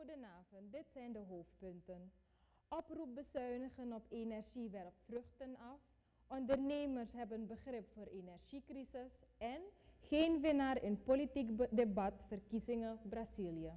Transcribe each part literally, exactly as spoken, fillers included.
Goedenavond, dit zijn de hoofdpunten. Oproep bezuinigen op energie werpt vruchten af. Ondernemers hebben begrip voor energiecrisis en geen winnaar in politiek debat verkiezingen Brazilië.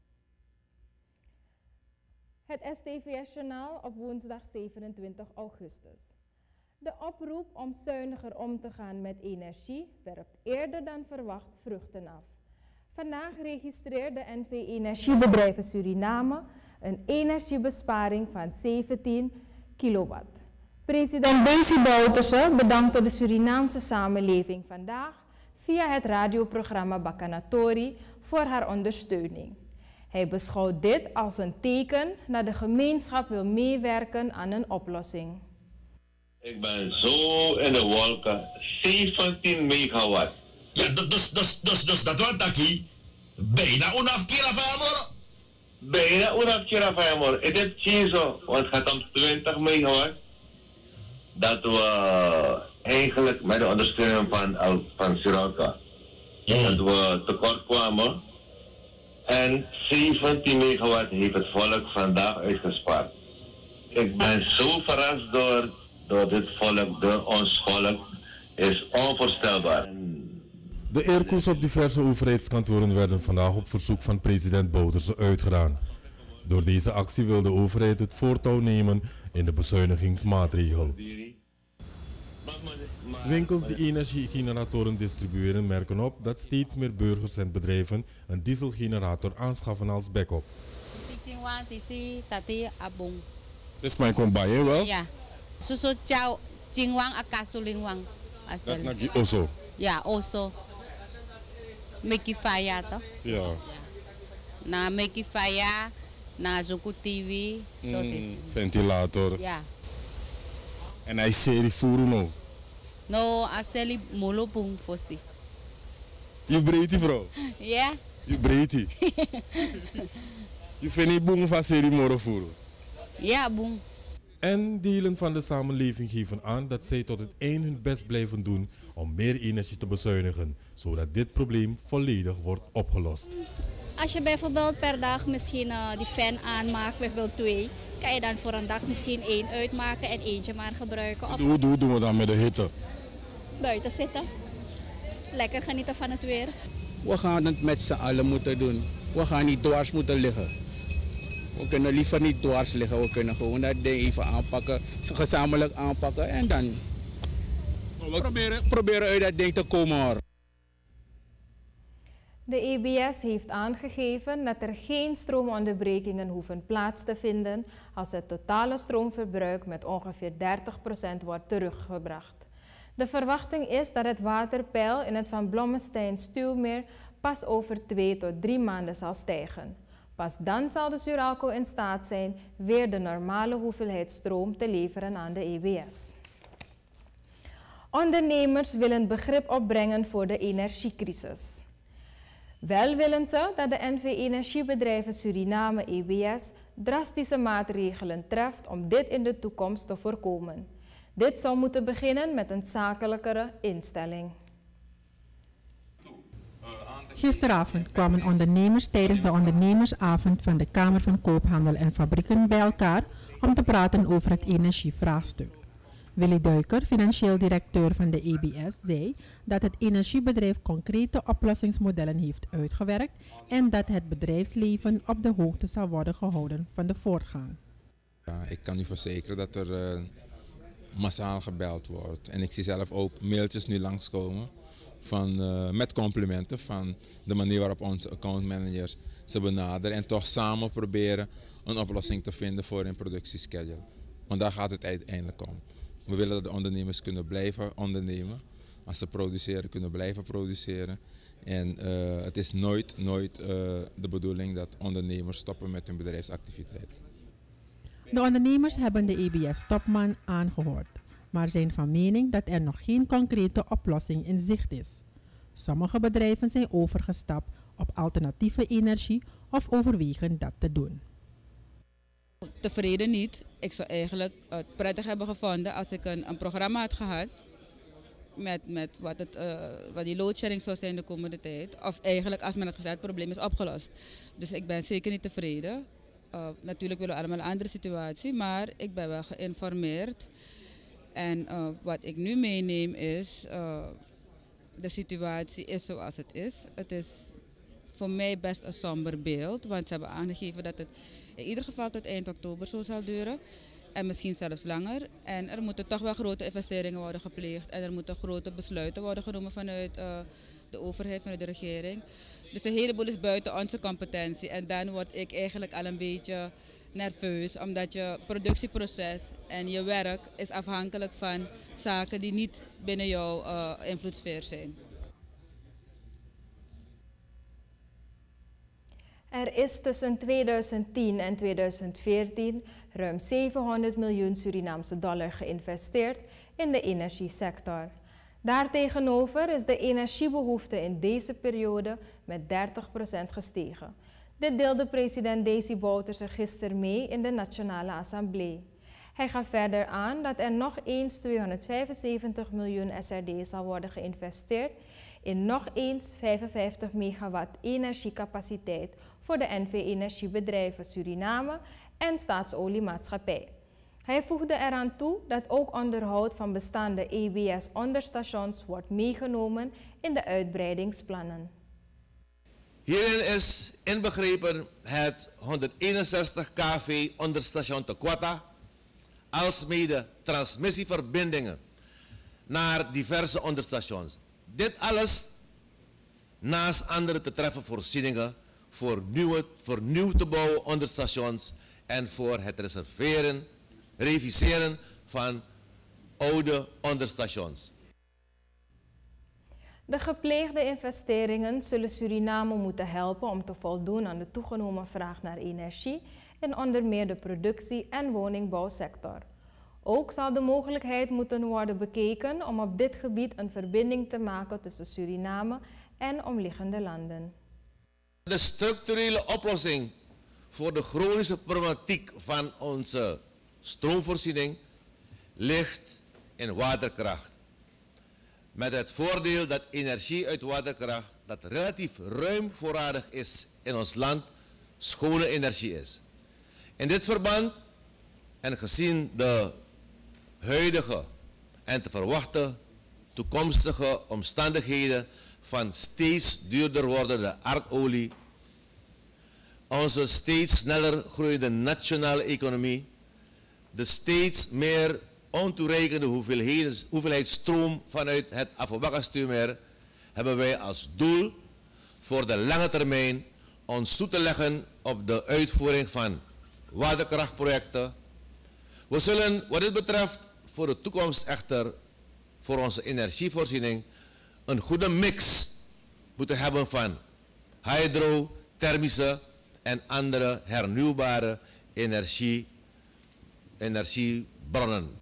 Het S T V S-journaal op woensdag zevenentwintig augustus. De oproep om zuiniger om te gaan met energie werpt eerder dan verwacht vruchten af. Vandaag registreerde N V Energiebedrijven Suriname een energiebesparing van zeventien kilowatt. President Desi Bouterse bedankte de Surinaamse samenleving vandaag via het radioprogramma Bakanatori voor haar ondersteuning. Hij beschouwt dit als een teken dat de gemeenschap wil meewerken aan een oplossing. Ik ben zo in de wolken, zeventien megawatt. Ja, dus, dus, dus, dus dat was taki. Bijna unaf kira van Bijna unaf kira van Het is chizo, want het gaat om twintig megawatt. Dat we eigenlijk met de ondersteuning van, van Suralca, mm. dat we tekort kwamen. En zeventien megawatt heeft het volk vandaag uitgespaard. Ik ben zo verrast door, door dit volk, door ons volk. Is onvoorstelbaar. De eerkoers op diverse overheidskantoren werden vandaag op verzoek van president Bouterse uitgedaan. Door deze actie wil de overheid het voortouw nemen in de bezuinigingsmaatregel. Winkels die energiegeneratoren distribueren merken op dat steeds meer burgers en bedrijven een dieselgenerator aanschaffen als backup. Dit is mijn kombaai, wel? Ja. Zo zo ciao, jingwang akasulingwang. Dat nagi oso. Ja, oso. Meki faya toch? Ja. Na meki faya, na zoku T V, zo mm, is. Ventilator. Ja. En hij serie furu no. No, aseli molo pung fosi. Je breedte vrouw? Ja. Je breedte. Je vindt niet boem van serie moro furu? Ja, boem. En delen van de samenleving geven aan dat zij tot het eind hun best blijven doen om meer energie te bezuinigen, zodat dit probleem volledig wordt opgelost. Als je bijvoorbeeld per dag misschien uh, die fan aanmaakt, bijvoorbeeld twee, kan je dan voor een dag misschien één uitmaken en eentje maar gebruiken. Of Hoe doen we dan met de hitte? buiten zitten. Lekker genieten van het weer. We gaan het met z'n allen moeten doen. We gaan niet dwars moeten liggen. We kunnen liever niet dwars liggen. We kunnen gewoon dat ding even aanpakken, gezamenlijk aanpakken en dan proberen, proberen uit dat ding te komen hoor. De E B S heeft aangegeven dat er geen stroomonderbrekingen hoeven plaats te vinden als het totale stroomverbruik met ongeveer dertig procent wordt teruggebracht. De verwachting is dat het waterpeil in het Van Blommestein-Stuwmeer pas over twee tot drie maanden zal stijgen. Pas dan zal de Suralco in staat zijn weer de normale hoeveelheid stroom te leveren aan de E B S. Ondernemers willen begrip opbrengen voor de energiecrisis. Wel willen ze dat de N V Energiebedrijven Suriname E B S drastische maatregelen treft om dit in de toekomst te voorkomen. Dit zou moeten beginnen met een zakelijkere instelling. Gisteravond kwamen ondernemers tijdens de ondernemersavond van de Kamer van Koophandel en Fabrieken bij elkaar om te praten over het energievraagstuk. Willy Duiker, financieel directeur van de E B S, zei dat het energiebedrijf concrete oplossingsmodellen heeft uitgewerkt en dat het bedrijfsleven op de hoogte zal worden gehouden van de voortgang. Ja, ik kan u verzekeren dat er uh, massaal gebeld wordt en ik zie zelf ook mailtjes nu langskomen van, uh, met complimenten van de manier waarop onze accountmanagers ze benaderen en toch samen proberen een oplossing te vinden voor hun productieschedule. Want daar gaat het uiteindelijk om. We willen dat de ondernemers kunnen blijven ondernemen. Als ze produceren, kunnen blijven produceren. En uh, het is nooit, nooit uh, de bedoeling dat ondernemers stoppen met hun bedrijfsactiviteit. De ondernemers hebben de E B S-topman aangehoord, maar zijn van mening dat er nog geen concrete oplossing in zicht is. Sommige bedrijven zijn overgestapt op alternatieve energie of overwegen dat te doen. Tevreden niet. Ik zou eigenlijk het prettig hebben gevonden als ik een, een programma had gehad met, met wat, het, uh, wat die loadshedding zou zijn de komende tijd. Of eigenlijk, als men het gezegd, het probleem is opgelost. Dus ik ben zeker niet tevreden. Uh, natuurlijk willen we allemaal een andere situatie, maar ik ben wel geïnformeerd. En uh, wat ik nu meeneem is, uh, de situatie is zoals het is. Het is voor mij best een somber beeld, want ze hebben aangegeven dat het in ieder geval tot eind oktober zo zal duren. En misschien zelfs langer. En er moeten toch wel grote investeringen worden gepleegd. En er moeten grote besluiten worden genomen vanuit uh, de overheid, vanuit de regering. Dus een heleboel is buiten onze competentie. En dan word ik eigenlijk al een beetje nerveus. Omdat je productieproces en je werk is afhankelijk van zaken die niet binnen jouw uh, invloedssfeer zijn. Er is tussen tweeduizend tien en tweeduizend veertien ruim zevenhonderd miljoen Surinaamse dollar geïnvesteerd in de energiesector. Daartegenover is de energiebehoefte in deze periode met dertig procent gestegen. Dit deelde president Desi Bouterse gisteren mee in de Nationale Assemblée. Hij gaf verder aan dat er nog eens tweehonderdvijfenzeventig miljoen S R D zal worden geïnvesteerd in nog eens vijfenvijftig megawatt energiecapaciteit voor de N V Energiebedrijven Suriname en Staatsoliemaatschappij. Hij voegde eraan toe dat ook onderhoud van bestaande E B S-onderstations wordt meegenomen in de uitbreidingsplannen. Hierin is inbegrepen het honderdeenenzestig kV onderstation te Quata, alsmede transmissieverbindingen naar diverse onderstations. Dit alles naast andere te treffen voorzieningen voor, nieuwe, voor nieuw te bouwen onderstations en voor het reserveren, reviseren van oude onderstations. De gepleegde investeringen zullen Suriname moeten helpen om te voldoen aan de toegenomen vraag naar energie in onder meer de productie- en woningbouwsector. Ook zal de mogelijkheid moeten worden bekeken om op dit gebied een verbinding te maken tussen Suriname en omliggende landen. De structurele oplossing voor de chronische problematiek van onze stroomvoorziening ligt in waterkracht. Met het voordeel dat energie uit waterkracht, dat relatief ruim voorradig is in ons land, schone energie is. In dit verband en gezien de huidige en te verwachten toekomstige omstandigheden van steeds duurder wordende aardolie, onze steeds sneller groeiende nationale economie, de steeds meer ontoereikende hoeveelheid, hoeveelheid stroom vanuit het Afobakka-Stuurmeer, hebben wij als doel voor de lange termijn ons toe te leggen op de uitvoering van waterkrachtprojecten. We zullen wat dit betreft voor de toekomst echter voor onze energievoorziening een goede mix moeten hebben van hydro, thermische en andere hernieuwbare energie, energiebronnen.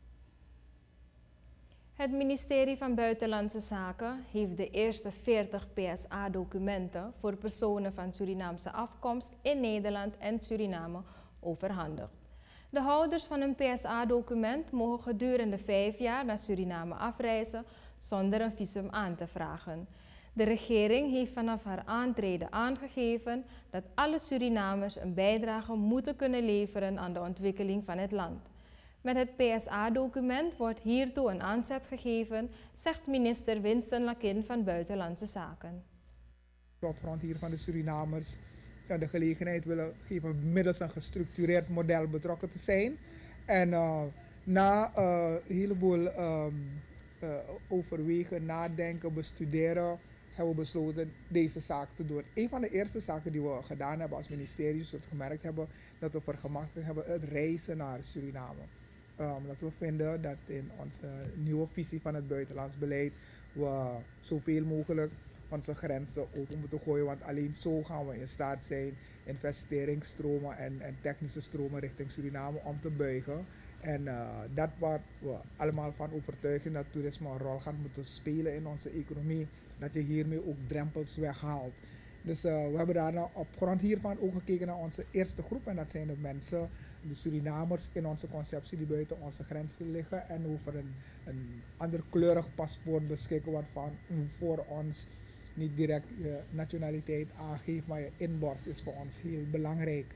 Het ministerie van Buitenlandse Zaken heeft de eerste veertig P S A-documenten voor personen van Surinaamse afkomst in Nederland en Suriname overhandigd. De houders van een P S A-document mogen gedurende vijf jaar naar Suriname afreizen zonder een visum aan te vragen. De regering heeft vanaf haar aantreden aangegeven dat alle Surinamers een bijdrage moeten kunnen leveren aan de ontwikkeling van het land. Met het P S A-document wordt hiertoe een aanzet gegeven, zegt minister Winston Lakin van Buitenlandse Zaken. Op grond hier van de Surinamers de gelegenheid willen geven middels een gestructureerd model betrokken te zijn. En uh, na uh, een heleboel um, uh, overwegen, nadenken, bestuderen, hebben we besloten deze zaak te doen. Een van de eerste zaken die we gedaan hebben als ministerie, zoals we gemerkt hebben, dat we vergemakkelijkt hebben het reizen naar Suriname. Um, dat we vinden dat in onze nieuwe visie van het buitenlands beleid we zoveel mogelijk onze grenzen open moeten gooien, want alleen zo gaan we in staat zijn investeringsstromen en, en technische stromen richting Suriname om te buigen. En uh, dat waar we allemaal van overtuigen dat toerisme een rol gaat moeten spelen in onze economie, dat je hiermee ook drempels weghaalt. Dus uh, we hebben daar nou op grond hiervan ook gekeken naar onze eerste groep. En dat zijn de mensen, de Surinamers in onze conceptie die buiten onze grenzen liggen. En over een, een ander kleurig paspoort beschikken wat van voor ons niet direct je nationaliteit aangeeft, maar je inborst is voor ons heel belangrijk.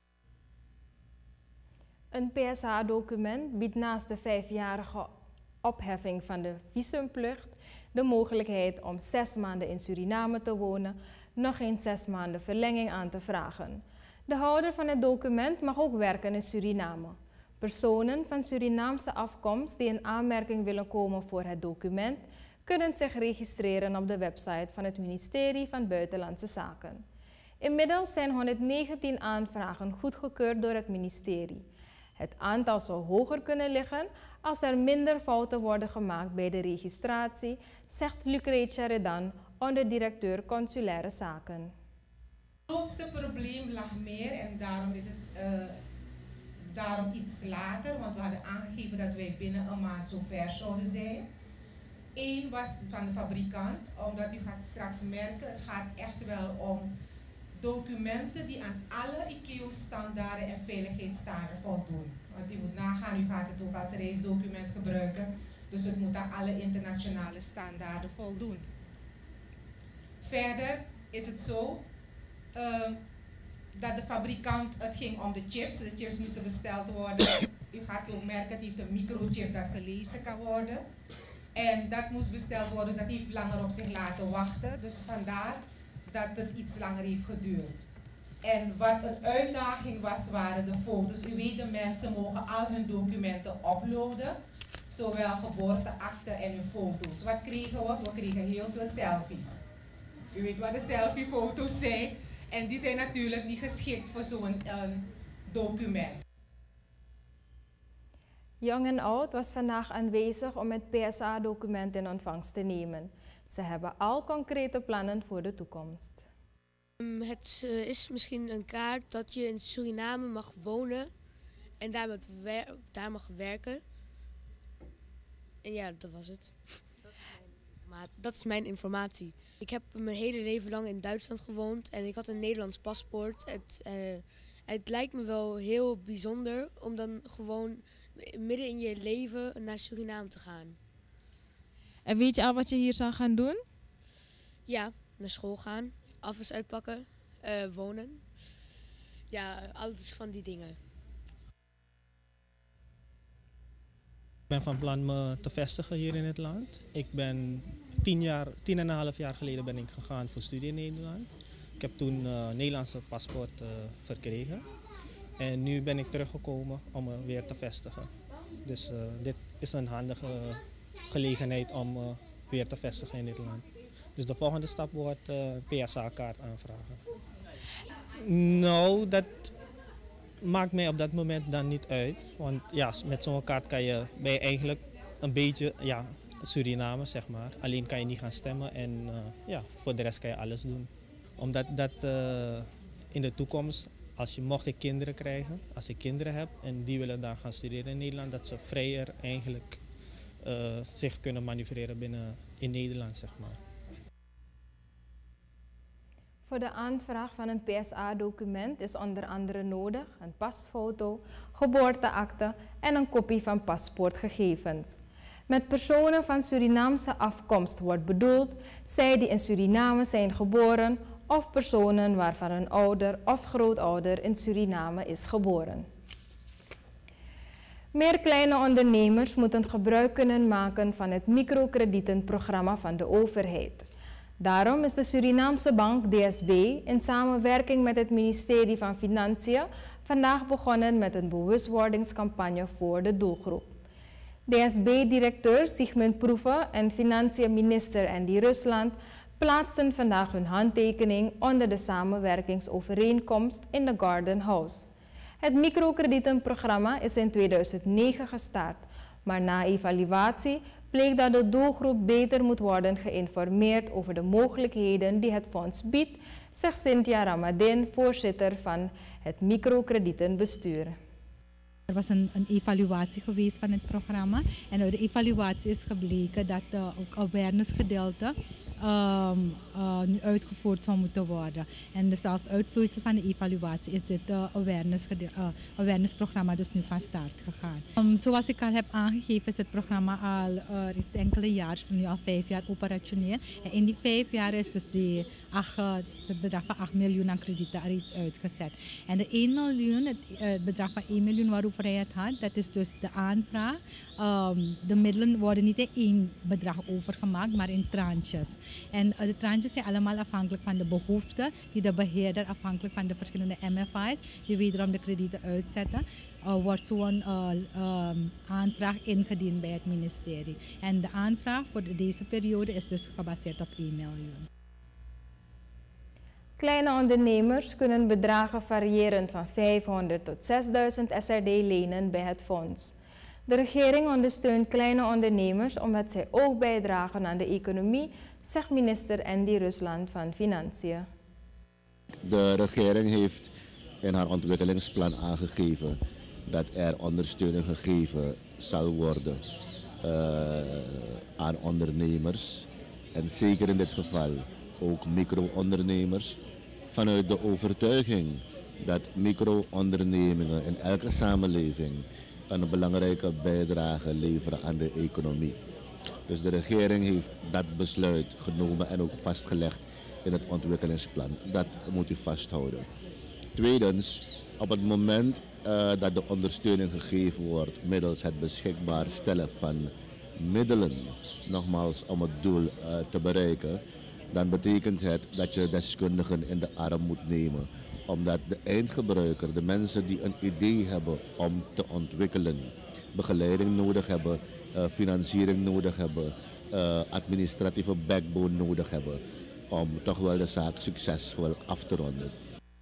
Een P S A-document biedt naast de vijfjarige opheffing van de visumplicht de mogelijkheid om zes maanden in Suriname te wonen, nog eens zes maanden verlenging aan te vragen. De houder van het document mag ook werken in Suriname. Personen van Surinaamse afkomst die in aanmerking willen komen voor het document, kunnen zich registreren op de website van het ministerie van Buitenlandse Zaken. Inmiddels zijn honderdnegentien aanvragen goedgekeurd door het ministerie. Het aantal zou hoger kunnen liggen als er minder fouten worden gemaakt bij de registratie, zegt Lucretia Redan, onderdirecteur consulaire zaken. Het grootste probleem lag meer en daarom is het uh, daarom iets later, want we hadden aangegeven dat wij binnen een maand zover zouden zijn. Eén was van de fabrikant, omdat u gaat straks merken, het gaat echt wel om documenten die aan alle I C A O-standaarden en veiligheidsstandaarden voldoen. Want u moet nagaan, u gaat het ook als reisdocument gebruiken, dus het moet aan alle internationale standaarden voldoen. Verder is het zo uh, dat de fabrikant, het ging om de chips, de chips moesten besteld worden. U gaat ook merken, het heeft een microchip dat gelezen kan worden. En dat moest besteld worden, dus dat heeft langer op zich laten wachten. Dus vandaar dat het iets langer heeft geduurd. En wat een uitdaging was, waren de foto's. U weet, de mensen mogen al hun documenten uploaden, zowel geboorteakte en uw foto's. Wat kregen we? We kregen heel veel selfies. U weet wat de selfiefoto's zijn. En die zijn natuurlijk niet geschikt voor zo'n um, document. Jong en oud was vandaag aanwezig om het P S A-document in ontvangst te nemen. Ze hebben al concrete plannen voor de toekomst. Um, het uh, is misschien een kaart dat je in Suriname mag wonen en daar, met wer daar mag werken. En ja, dat was het. Dat is mijn, maar dat is mijn informatie. Ik heb mijn hele leven lang in Duitsland gewoond en ik had een Nederlands paspoort. Het, uh, het lijkt me wel heel bijzonder om dan gewoon midden in je leven naar Suriname te gaan. En weet je al wat je hier zou gaan doen? Ja, naar school gaan, afwas uitpakken, uh, wonen. Ja, alles van die dingen. Ik ben van plan me te vestigen hier in het land. Ik ben tien, jaar, tien en een half jaar geleden ben ik gegaan voor studie in Nederland. Ik heb toen een uh, Nederlandse paspoort uh, verkregen. En nu ben ik teruggekomen om me weer te vestigen. Dus uh, dit is een handige gelegenheid om uh, weer te vestigen in dit land. Dus de volgende stap wordt uh, een P S A-kaart aanvragen. Nou, dat maakt mij op dat moment dan niet uit. Want ja, met zo'n kaart kan je, ben je eigenlijk een beetje ja, Suriname, zeg maar. Alleen kan je niet gaan stemmen en uh, ja, voor de rest kan je alles doen. Omdat dat uh, in de toekomst, als je mocht ik kinderen krijgen, als ik kinderen heb en die willen dan gaan studeren in Nederland, dat ze vrijer eigenlijk uh, zich kunnen manoeuvreren binnen in Nederland, zeg maar. Voor de aanvraag van een P S A-document is onder andere nodig een pasfoto, geboorteakte en een kopie van paspoortgegevens. Met personen van Surinaamse afkomst wordt bedoeld zij die in Suriname zijn geboren of personen waarvan een ouder of grootouder in Suriname is geboren. Meer kleine ondernemers moeten gebruik kunnen maken van het microkredietenprogramma van de overheid. Daarom is de Surinaamse bank D S B in samenwerking met het ministerie van Financiën vandaag begonnen met een bewustwordingscampagne voor de doelgroep. D S B-directeur Sigmund Proeven en financiën-minister Andy Rusland plaatsten vandaag hun handtekening onder de samenwerkingsovereenkomst in de Garden House. Het microkredietenprogramma is in tweeduizend negen gestart, maar na evaluatie bleek dat de doelgroep beter moet worden geïnformeerd over de mogelijkheden die het fonds biedt, zegt Cynthia Ramadin, voorzitter van het microkredietenbestuur. Er was een, een evaluatie geweest van het programma en uit de evaluatie is gebleken dat uh, ook awareness gedeelte um, uh, nu uitgevoerd zou moeten worden. En dus als uitvloeisel van de evaluatie is dit uh, awareness, uh, awareness-programma dus nu van start gegaan. Um, zoals ik al heb aangegeven is het programma al uh, iets enkele jaar, nu al vijf jaar operationeel. En in die vijf jaar is dus die acht, uh, het bedrag van acht miljoen aan kredieten er iets uitgezet. En de één miljoen, het, uh, het bedrag van één miljoen waarover hij het had, dat is dus de aanvraag. Um, de middelen worden niet in één bedrag overgemaakt, maar in tranches. En uh, de tranches zijn allemaal afhankelijk van de behoeften die de beheerder, afhankelijk van de verschillende M F I's, die wederom de kredieten uitzetten, uh, wordt zo'n uh, um, aanvraag ingediend bij het ministerie. En de aanvraag voor deze periode is dus gebaseerd op één miljoen. Kleine ondernemers kunnen bedragen variërend van vijfhonderd tot zesduizend S R D lenen bij het fonds. De regering ondersteunt kleine ondernemers omdat zij ook bijdragen aan de economie, zegt minister Andy Rusland van Financiën. De regering heeft in haar ontwikkelingsplan aangegeven dat er ondersteuning gegeven zal worden uh, aan ondernemers. En zeker in dit geval ook micro-ondernemers, vanuit de overtuiging dat micro-ondernemingen in elke samenleving een belangrijke bijdrage leveren aan de economie. Dus de regering heeft dat besluit genomen en ook vastgelegd in het ontwikkelingsplan. Dat moet u vasthouden. Tweedens, op het moment uh, dat de ondersteuning gegeven wordt middels het beschikbaar stellen van middelen, nogmaals om het doel uh, te bereiken, dan betekent het dat je deskundigen in de arm moet nemen. Omdat de eindgebruiker, de mensen die een idee hebben om te ontwikkelen, begeleiding nodig hebben, uh, financiering nodig hebben, uh, administratieve backbone nodig hebben, om toch wel de zaak succesvol af te ronden.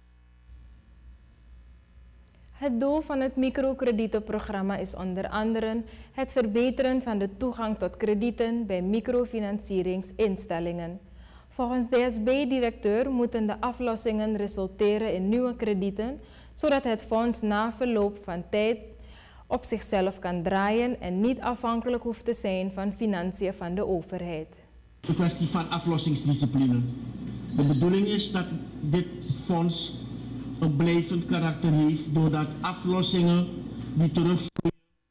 Het doel van het microkredietenprogramma is onder andere het verbeteren van de toegang tot kredieten bij microfinancieringsinstellingen. Volgens D S B-directeur moeten de aflossingen resulteren in nieuwe kredieten, zodat het fonds na verloop van tijd op zichzelf kan draaien en niet afhankelijk hoeft te zijn van financiën van de overheid. De kwestie van aflossingsdiscipline. De bedoeling is dat dit fonds een blijvend karakter heeft doordat aflossingen die terugvloeien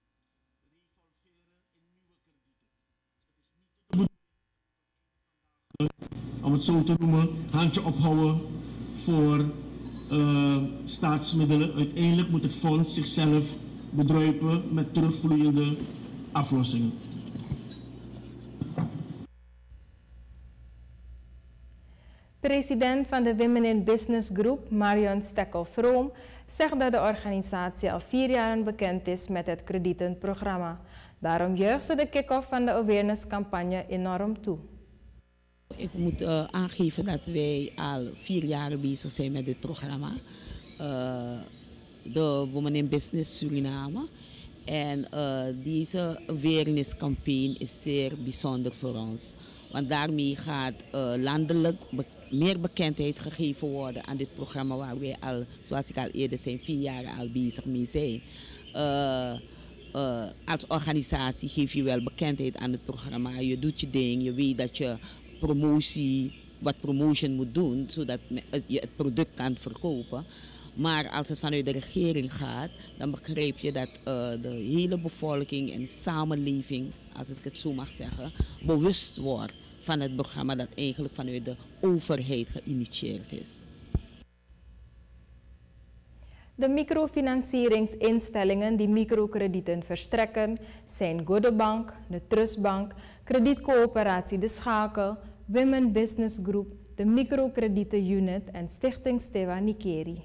om het zo te noemen, handje ophouden voor uh, staatsmiddelen. Uiteindelijk moet het fonds zichzelf bedruipen met terugvloeiende aflossingen. President van de Women in Business Group, Marion Stekkel-Vroom, zegt dat de organisatie al vier jaar bekend is met het kredietenprogramma. Daarom juicht ze de kick-off van de awareness-campagne enorm toe. Ik moet uh, aangeven dat wij al vier jaar bezig zijn met dit programma. Uh, de Women in Business Suriname. En uh, deze awareness campagne is zeer bijzonder voor ons. Want daarmee gaat uh, landelijk be meer bekendheid gegeven worden aan dit programma waar wij al, zoals ik al eerder zei, vier jaar al bezig mee zijn. Uh, uh, als organisatie geef je wel bekendheid aan het programma. Je doet je ding, je weet dat je promotie, wat promotion moet doen, zodat je het product kan verkopen. Maar als het vanuit de regering gaat, dan begrijp je dat uh, de hele bevolking en de samenleving, als ik het zo mag zeggen, bewust wordt van het programma dat eigenlijk vanuit de overheid geïnitieerd is. De microfinancieringsinstellingen die microkredieten verstrekken zijn Godebank, de Trustbank, Kredietcoöperatie De Schakel, Women Business Group, de Microkredieten Unit en Stichting Stewa Nikeri.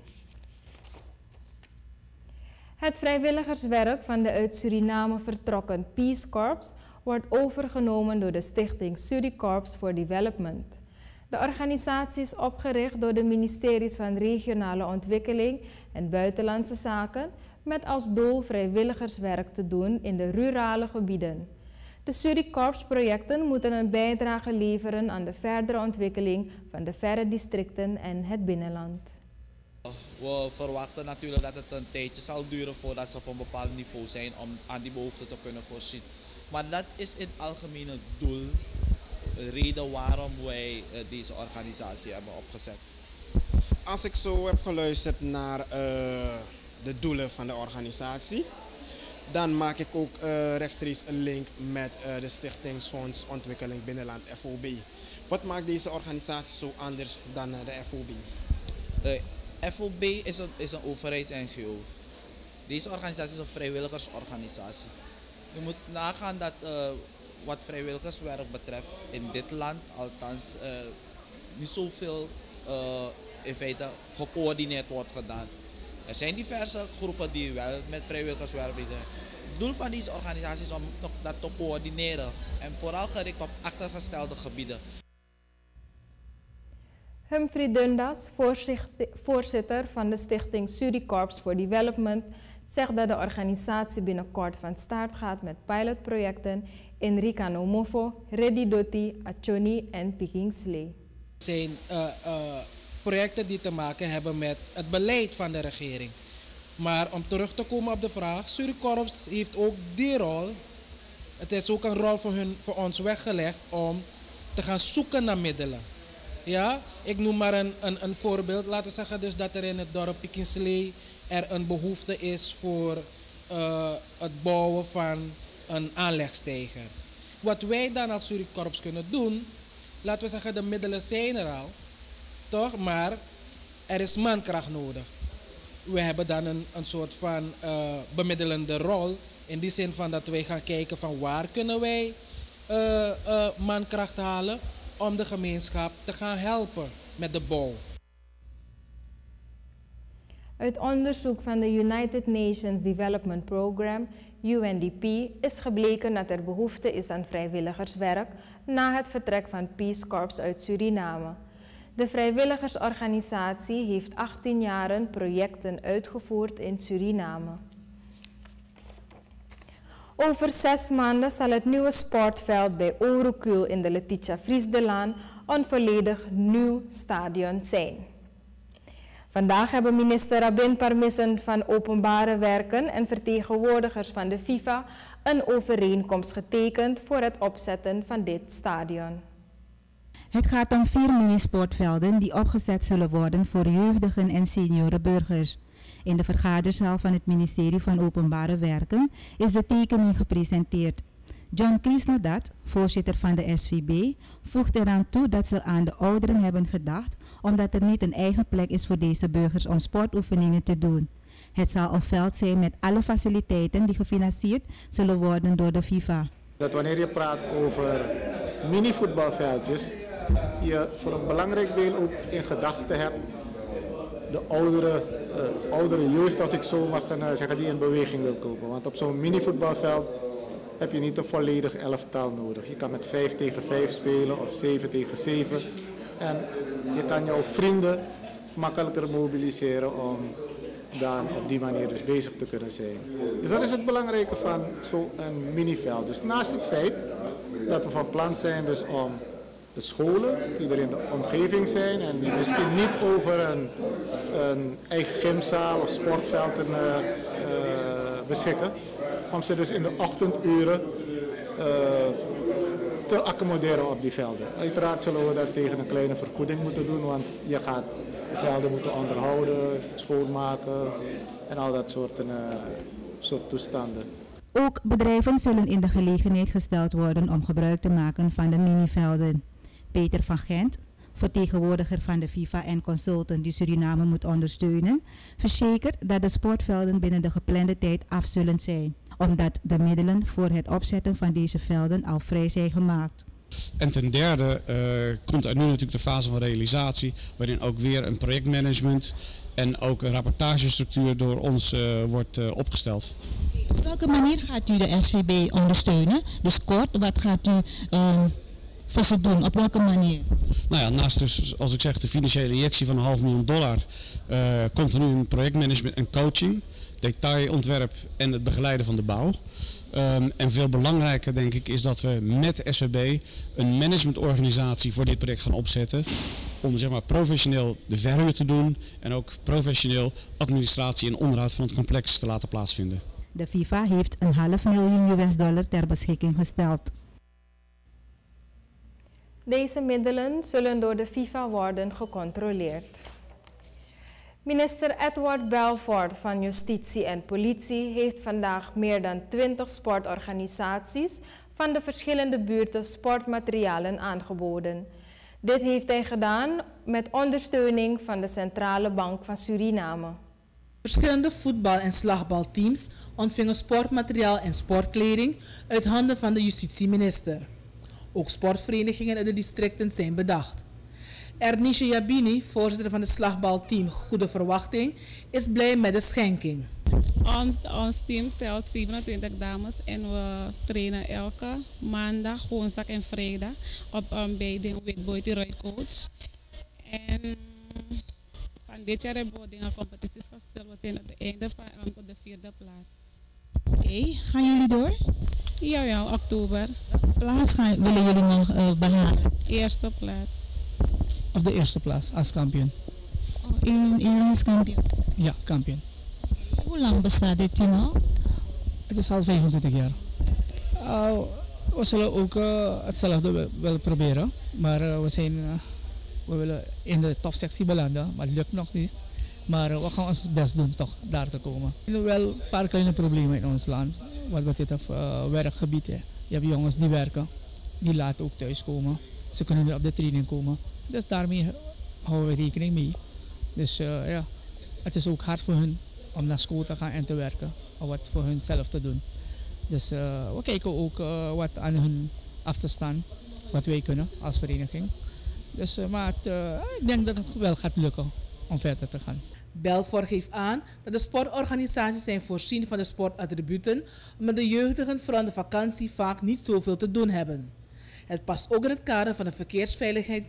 Het vrijwilligerswerk van de uit Suriname vertrokken Peace Corps wordt overgenomen door de stichting Suricorps for Development. De organisatie is opgericht door de ministeries van Regionale Ontwikkeling en Buitenlandse Zaken met als doel vrijwilligerswerk te doen in de rurale gebieden. De Suricorps-projecten moeten een bijdrage leveren aan de verdere ontwikkeling van de verre districten en het binnenland. We verwachten natuurlijk dat het een tijdje zal duren voordat ze op een bepaald niveau zijn om aan die behoeften te kunnen voorzien. Maar dat is in het algemeen het doel. reden waarom wij uh, deze organisatie hebben opgezet? Als ik zo heb geluisterd naar uh, de doelen van de organisatie, dan maak ik ook uh, rechtstreeks een link met uh, de Stichtingsfonds Ontwikkeling Binnenland F O B. Wat maakt deze organisatie zo anders dan uh, de F O B? De F O B is een, is een overheids-N G O. Deze organisatie is een vrijwilligersorganisatie. Je moet nagaan dat uh, wat vrijwilligerswerk betreft in dit land, althans uh, niet zoveel uh, in feite gecoördineerd wordt gedaan. Er zijn diverse groepen die wel met vrijwilligerswerk bezig zijn. Het doel van deze organisatie is om dat te coördineren en vooral gericht op achtergestelde gebieden. Humphrey Dundas, voorzitter van de stichting Suricorps for Development, zegt dat de organisatie binnenkort van start gaat met pilotprojecten in Rikanomofo, Redidoti, Achoni en Pikingslee. Het zijn uh, uh, projecten die te maken hebben met het beleid van de regering. Maar om terug te komen op de vraag, Suricorps heeft ook die rol. Het is ook een rol voor, hun, voor ons weggelegd om te gaan zoeken naar middelen. Ja, ik noem maar een, een, een voorbeeld. Laten we zeggen dus dat er in het dorp Pikingslee er een behoefte is voor uh, het bouwen van een aanlegsteiger. Wat wij dan als Suricorps kunnen doen, laten we zeggen de middelen zijn er al, toch? Maar er is mankracht nodig. We hebben dan een, een soort van uh, bemiddelende rol, in die zin van dat wij gaan kijken van waar kunnen wij uh, uh, mankracht halen om de gemeenschap te gaan helpen met de bouw. Uit onderzoek van de United Nations Development Programme, U N D P, is gebleken dat er behoefte is aan vrijwilligerswerk na het vertrek van Peace Corps uit Suriname. De vrijwilligersorganisatie heeft achttien jaren projecten uitgevoerd in Suriname. Over zes maanden zal het nieuwe sportveld bij Oerokuul in de Letitia Vriesdelaan een volledig nieuw stadion zijn. Vandaag hebben minister Rabin Parmissen van Openbare Werken en vertegenwoordigers van de FIFA een overeenkomst getekend voor het opzetten van dit stadion. Het gaat om vier minisportvelden die opgezet zullen worden voor jeugdigen en seniorenburgers. In de vergaderzaal van het ministerie van Openbare Werken is de tekening gepresenteerd. John Krisnadat, voorzitter van de S V B, voegt eraan toe dat ze aan de ouderen hebben gedacht omdat er niet een eigen plek is voor deze burgers om sportoefeningen te doen. Het zal een veld zijn met alle faciliteiten die gefinancierd zullen worden door de FIFA. Dat wanneer je praat over mini-voetbalveldjes, je voor een belangrijk deel ook in gedachten hebt de oudere, uh, oudere jeugd, als ik zo mag uh, zeggen, die in beweging wil komen. Want op zo'n mini-voetbalveld heb je niet een volledig elftal nodig. Je kan met vijf tegen vijf spelen of zeven tegen zeven. En je kan jouw vrienden makkelijker mobiliseren om dan op die manier dus bezig te kunnen zijn. Dus dat is het belangrijke van zo'n miniveld. Dus naast het feit dat we van plan zijn dus om de scholen die er in de omgeving zijn en die misschien niet over een, een eigen gymzaal of sportvelden uh, uh, beschikken, om ze dus in de ochtenduren uh, te accommoderen op die velden. Uiteraard zullen we dat tegen een kleine vergoeding moeten doen, want je gaat de velden moeten onderhouden, schoonmaken en al dat soort, uh, soort toestanden. Ook bedrijven zullen in de gelegenheid gesteld worden om gebruik te maken van de minivelden. Peter van Gent, vertegenwoordiger van de FIFA en consultant die Suriname moet ondersteunen, verzekert dat de sportvelden binnen de geplande tijd af zullen zijn, omdat de middelen voor het opzetten van deze velden al vrij zijn gemaakt. En ten derde uh, komt er nu natuurlijk de fase van realisatie, waarin ook weer een projectmanagement en ook een rapportagestructuur door ons uh, wordt uh, opgesteld. Op welke manier gaat u de S V B ondersteunen? Dus kort, wat gaat u uh, voor ze doen? Op welke manier? Nou ja, naast dus, als ik zeg, de financiële injectie van een half miljoen dollar, uh, komt er nu een projectmanagement en coaching, detailontwerp en het begeleiden van de bouw. Um, en veel belangrijker denk ik is dat we met S V B een managementorganisatie voor dit project gaan opzetten. Om zeg maar professioneel de verhuur te doen en ook professioneel administratie en onderhoud van het complex te laten plaatsvinden. De FIFA heeft een half miljoen U S dollar ter beschikking gesteld. Deze middelen zullen door de FIFA worden gecontroleerd. Minister Edward Belfort van Justitie en Politie heeft vandaag meer dan twintig sportorganisaties van de verschillende buurten sportmaterialen aangeboden. Dit heeft hij gedaan met ondersteuning van de Centrale Bank van Suriname. Verschillende voetbal- en slagbalteams ontvingen sportmateriaal en sportkleding uit handen van de justitieminister. Ook sportverenigingen uit de districten zijn bedacht. Ernische Jabini, voorzitter van het slagbalteam Goede Verwachting, is blij met de schenking. Ons, ons team telt zevenentwintig dames en we trainen elke maandag, woensdag en vrijdag op um, bij de Witboy Roy Coach. En van dit jaar hebben we dingen competities gesteld. We zijn op het einde van um, tot de vierde plaats. Oké, okay. Gaan jullie door? Ja, ja, oktober. Welke plaats gaan, willen jullie nog uh, behalen? Eerste plaats. Of de eerste plaats als kampioen. Oh, Iedereen is kampioen? Ja, kampioen. Hoe lang bestaat dit team al? Het is al vijfentwintig jaar. Uh, we zullen ook uh, hetzelfde willen proberen, maar uh, we, zijn, uh, we willen in de topsectie belanden, maar het lukt nog niet. Maar uh, we gaan ons best doen toch daar te komen. We hebben wel een paar kleine problemen in ons land, wat betreft uh, werkgebied. Hè. Je hebt jongens die werken, die laten ook thuiskomen. Ze kunnen weer op de training komen. Dus daarmee houden we rekening mee. Dus uh, ja, het is ook hard voor hun om naar school te gaan en te werken. Of wat voor hun zelf te doen. Dus uh, we kijken ook uh, wat aan hun af te staan. Wat wij kunnen als vereniging. Dus, uh, maar het, uh, ik denk dat het wel gaat lukken om verder te gaan. Belfort geeft aan dat de sportorganisaties zijn voorzien van de sportattributen, omdat de jeugdigen vooral de vakantie vaak niet zoveel te doen hebben. Het past ook in het kader van de verkeersveiligheid.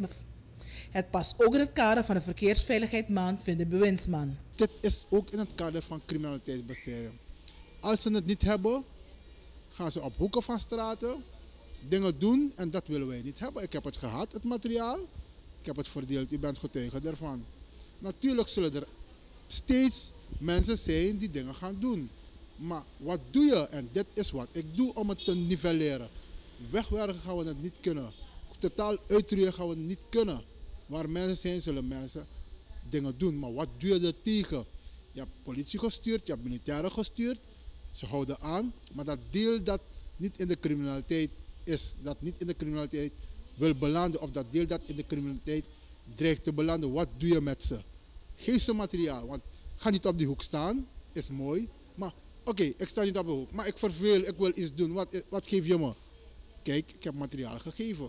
Het past ook in het kader van de verkeersveiligheidsmaand, vindt de bewindsman. Dit is ook in het kader van criminaliteitsbestrijding. Als ze het niet hebben, gaan ze op hoeken van straten dingen doen en dat willen wij niet hebben. Ik heb het gehad, het materiaal. Ik heb het verdeeld, u bent getuige daarvan. Natuurlijk zullen er steeds mensen zijn die dingen gaan doen. Maar wat doe je? En dit is wat ik doe om het te nivelleren. Wegwerken gaan we het niet kunnen. Totaal uitroeien gaan we het niet kunnen. Waar mensen zijn, zullen mensen dingen doen. Maar wat doe je er tegen? Je hebt politie gestuurd, je hebt militairen gestuurd. Ze houden aan. Maar dat deel dat niet in de criminaliteit is, dat niet in de criminaliteit wil belanden, of dat deel dat in de criminaliteit dreigt te belanden, wat doe je met ze? Geef ze materiaal. Want ga niet op die hoek staan, is mooi. Maar oké, okay, ik sta niet op de hoek. Maar ik verveel, ik wil iets doen. Wat, wat geef je me? Kijk, ik heb materiaal gegeven.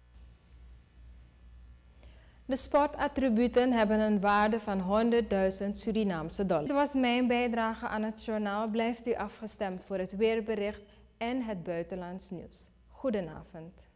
De sportattributen hebben een waarde van honderdduizend Surinaamse dollar. Dit was mijn bijdrage aan het journaal. Blijft u afgestemd voor het weerbericht en het buitenlands nieuws. Goedenavond.